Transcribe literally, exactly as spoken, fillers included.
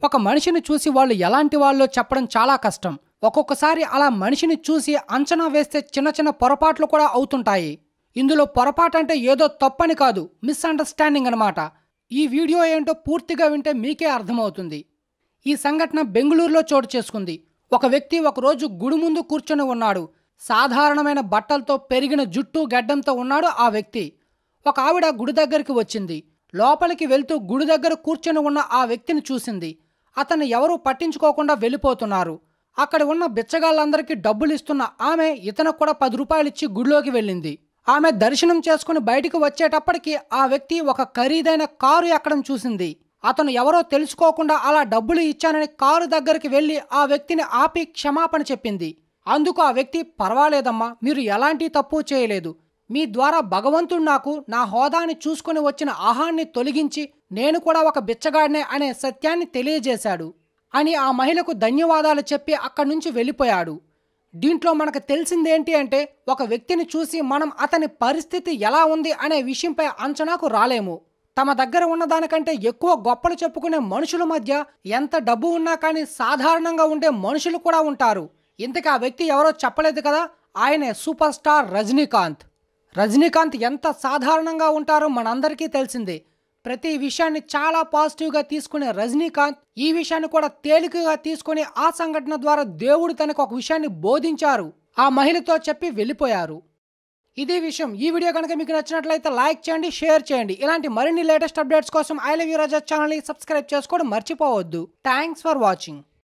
ఒక మనిషిని చూసి వాళ్ళు ఎలాంటి వాళ్ళో చెప్పడం చాలా కష్టం. ఒక్కొక్కసారి అలా మనిషిని చూసి అంచనా వేస్తే చిన్న చిన్న పొరపాట్లు కూడా అవుతుంటాయి. ఇందులో పొరపాటు అంటే ఏదో తప్పని కాదు, మిస్అండర్స్టాండింగ్ అనమాట. ఈ వీడియో ఏంటో పూర్తిగా వింటే మీకే అర్థమవుతుంది. ఈ సంఘటన బెంగళూరులో చోటు చేసుకుంది. ఒక వ్యక్తి ఒకరోజు గుడి ముందు కూర్చొని ఉన్నాడు. సాధారణమైన బట్టలతో, పెరిగిన జుట్టు గడ్డంతో ఉన్నాడు ఆ వ్యక్తి. ఒక ఆవిడ గుడి దగ్గరికి వచ్చింది. లోపలికి వెళ్తూ గుడి దగ్గర కూర్చొని ఉన్న ఆ వ్యక్తిని చూసింది. అతన్ని ఎవరూ పట్టించుకోకుండా వెళ్ళిపోతున్నారు. అక్కడ ఉన్న బిచ్చగాళ్ళందరికీ డబ్బులు ఇస్తున్న ఆమె ఇతను కూడా పది రూపాయలు ఇచ్చి గుడిలోకి వెళ్ళింది. ఆమె దర్శనం చేసుకుని బయటికి వచ్చేటప్పటికి ఆ వ్యక్తి ఒక ఖరీదైన కారు ఎక్కడం చూసింది. అతను ఎవరో తెలుసుకోకుండా అలా డబ్బులు ఇచ్చానని కారు దగ్గరికి వెళ్ళి ఆ వ్యక్తిని ఆపి క్షమాపణ చెప్పింది. అందుకు ఆ వ్యక్తి, పర్వాలేదమ్మా, మీరు ఎలాంటి తప్పు చేయలేదు. మీ ద్వారా భగవంతుడు నాకు నా హోదాని చూసుకుని వచ్చిన ఆహాన్ని తొలగించి నేను కూడా ఒక బిచ్చగాడినే అనే సత్యాన్ని తెలియజేశాడు అని ఆ మహిళకు ధన్యవాదాలు చెప్పి అక్కడి నుంచి వెళ్ళిపోయాడు. దీంట్లో మనకు తెలిసిందేంటి అంటే, ఒక వ్యక్తిని చూసి మనం అతని పరిస్థితి ఎలా ఉంది అనే విషయంపై అంచనాకు రాలేము. తమ దగ్గర ఉన్నదానికంటే ఎక్కువ గొప్పలు చెప్పుకునే మనుషుల మధ్య ఎంత డబ్బు ఉన్నా కానీ సాధారణంగా ఉండే మనుషులు కూడా ఉంటారు. ఇంతకీ ఆ వ్యక్తి ఎవరో చెప్పలేదు కదా, ఆయనే సూపర్ స్టార్ రజనీకాంత్. రజనీకాంత్ ఎంత సాధారణంగా ఉంటారో మనందరికీ తెలిసిందే. ప్రతి విషయాన్ని చాలా పాజిటివ్గా తీసుకునే రజనీకాంత్ ఈ విషయాన్ని కూడా తేలికగా తీసుకుని ఆ సంఘటన ద్వారా దేవుడు తనకు ఒక విషయాన్ని బోధించారు, ఆ మహిళతో చెప్పి వెళ్ళిపోయారు. ఇదే విషయం. ఈ వీడియో కనుక మీకు నచ్చినట్లయితే లైక్ చేయండి, షేర్ చేయండి. ఇలాంటి మరిన్ని లేటెస్ట్ అప్డేట్స్ కోసం ఐ లవ్ యూ రాజా ఛానల్ని సబ్స్క్రైబ్ చేసుకోవడం మర్చిపోవద్దు. Thanks for watching.